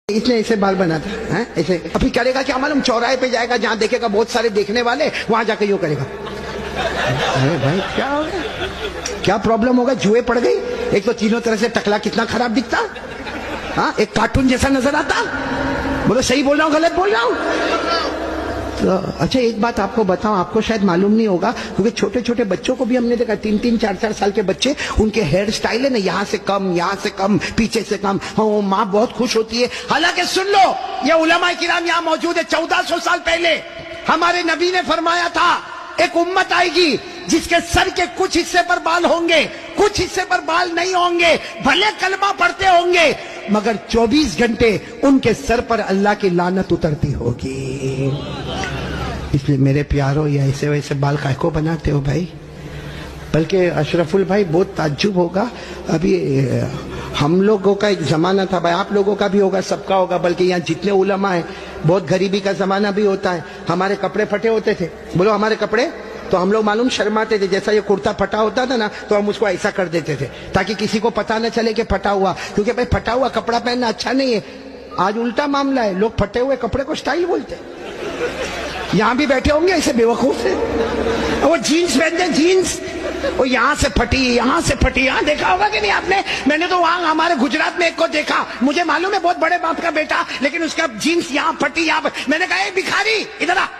اس نے ایسے بال بنا تھا ایسے. ابھی کرے گا کیا معلوم, چوراہے پہ جائے گا جہاں دیکھے گا بہت سارے دیکھنے والے, وہاں جا کے یوں کرے گا. ارے بھائی کیا ہوگا, کیا پرابلم ہوگا؟ جوئے پڑ گئی. ایک تو تینوں طرح سے ٹکلا کتنا خراب دکھتا, ایک کارٹون جیسا نظر آتا. بولو صحیح بول رہا ہوں غلط بول رہا ہوں؟ تو اچھا ایک بات آپ کو بتاؤں, آپ کو شاید معلوم نہیں ہوگا کیونکہ چھوٹے چھوٹے بچوں کو بھی ہم نے دیکھا, 3 4 سال کے بچے, ان کے ہیئر سٹائل ہے نا یہاں سے کم, یہاں سے کم, پیچھے سے کم. ماں بہت خوش ہوتی ہے. حالانکہ سن لو, یہ علماء کرام یہاں موجود ہے, 1400 سال pہلے ہمارے نبی نے فرمایا تھا ایک امت آئے گی جس کے سر کے کچھ حصے پر بال ہوں گے, کچھ حصے پر بال نہیں ہوں گے, بھلے کلمہ پڑھتے ہوں گے مگر 24 گھنٹے ان کے سر پر اللہ کی لعنت اترتی ہوگی. اس لیے میرے پیارو, یہ ایسے ویسے بال کائے کو بناتے ہو بھائی؟ بلکہ اشرف البھائی بہت تعجب ہوگا, ابھی ہم لوگوں کا ایک زمانہ تھا بھائی, آپ لوگوں کا بھی ہوگا, سب کا ہوگا, بلکہ یہاں جتنے علماء ہیں بہت غریبی کا زمانہ بھی ہوتا ہے. ہمارے کپڑے پھٹے ہوتے تھے, بولو ہمارے کپڑے, تو ہم لوگ معلوم شرماتے تھے. جیسا یہ کرتا پھٹا ہوتا تھا نا تو ہم اس کو ایسا کر دیتے تھے تاکہ کسی کو پتہ نہ چلے کہ پھٹا ہوا, کیونکہ بھائی پھٹا ہوا کپڑا پہننا اچھا نہیں ہے. آج الٹا معاملہ ہے, لوگ پھٹے ہوئے کپڑے کو سٹائل بولتے ہیں. یہاں بھی بیٹھے ہوں گے ایسے بے وقوف ہیں, وہ جینز پہنتے ہیں, جینز وہ یہاں سے پھٹی, یہاں سے پھٹی. یہاں دیکھا ہوگا کہ نہیں آپ نے, میں نے تو وہاں ہمارے گجرات میں ایک کو دیکھا, مجھے معلوم ہے بہت بڑے باپ کا بیٹا, لیکن اس کا جینز یہاں پھٹی, یہاں. میں نے کہا اے بھکاری ادھر آ.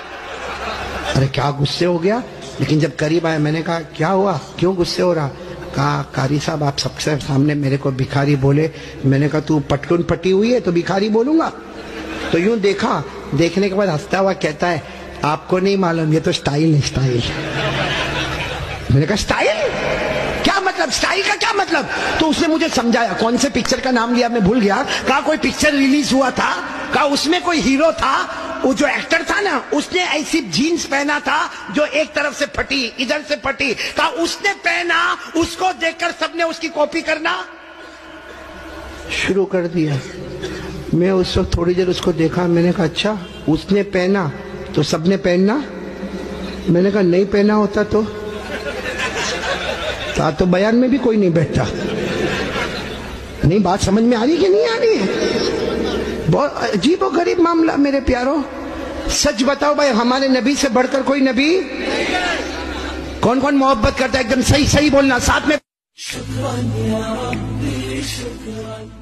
ارے کیا غصے ہو گیا, لیکن جب قریب آیا میں نے کہا کیا ہوا, کیوں غصے ہو رہا؟ کہا قاری صاحب آپ سب سے سامنے میرے کو بھکاری بولے. میں نے کہا تو پٹکن پھٹی ہوئی ہے تو بھکاری بولوں گا؟ تو یوں دیکھا, دیکھنے کے بعد ہنستا ہوا کہتا ہے آپ کو نہیں معلوم, یہ تو سٹائل ہے, سٹائل. میں نے کہا سٹائل کیا مطلب, سٹائل کا کیا مطلب؟ تو اس نے مجھے سمجھایا, کون سے پکچر کا نام لیا میں بھول گیا. کہا کوئی پکچر ریلیز ہوا تھا, کہا اس میں کوئی ہیرو تھا, وہ جو ایکٹر تھا نا اس نے ایسی جینز پہنا تھا جو ایک طرف سے پھٹی, ادھر سے پھٹی. کہا اس نے پہنا, اس کو دیکھ کر سب نے اس کی کاپی کرنا شروع کر دیا. میں اس وقت تھوڑی دیر اس کو دیکھا, میں نے کہا اچھا اس نے پہنا تو سب نے پہننا؟ میں نے کہا نہیں پہنا ہوتا تو بیان میں بھی کوئی نہیں بیٹھتا. نہیں بات سمجھ میں آ رہی کہ نہیں آ رہی ہے؟ بہت عجیب و غریب معاملہ میرے پیاروں. سچ بتاؤ بھائی, ہمارے نبی سے بڑھ کر کوئی نبی؟ کون کون محبت کرتا ہے؟ ایک دم صحیح صحیح بولنا ساتھ میں.